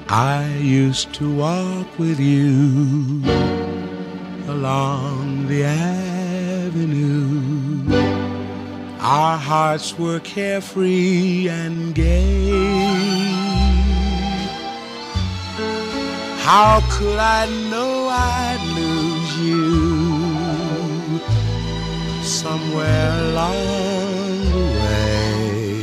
I used to walk with you along the avenue. Our hearts were carefree and gay. How could I know I'd lose you somewhere along the way?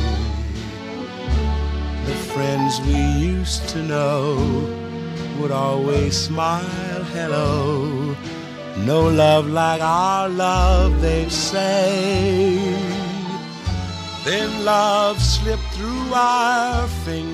The friends we used to know would always smile hello. No love like our love, they'd say. Then love slipped through our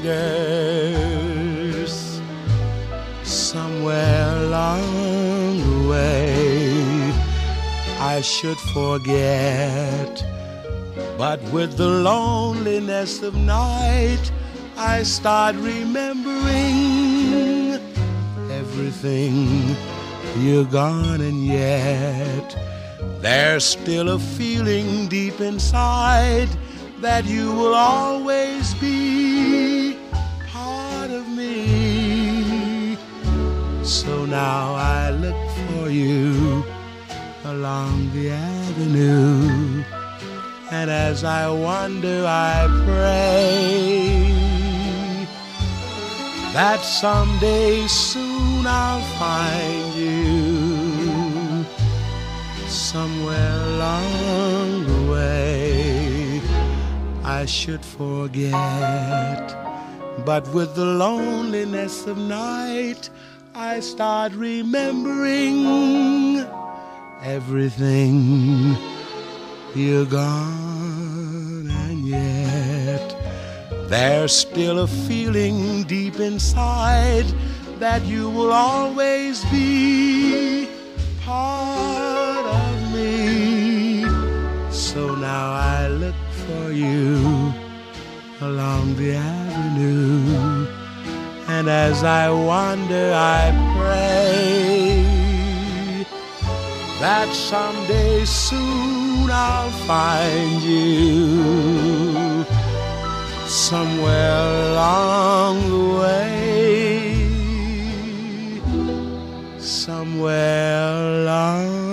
fingers somewhere along the way. I should forget, but with the loneliness of night, I start remembering everything. You're gone, and yet there's still a feeling deep inside that you will always be part of me. So now I look for you along the avenue, and as I wander I pray that someday soon I'll find you somewhere along the way. I should forget, but with the loneliness of night, I start remembering everything. You're gone, and yet there's still a feeling deep inside that you will always be part of me. So now I look for you along the avenue, and as I wander I pray that someday soon I'll find you somewhere along the way, somewhere along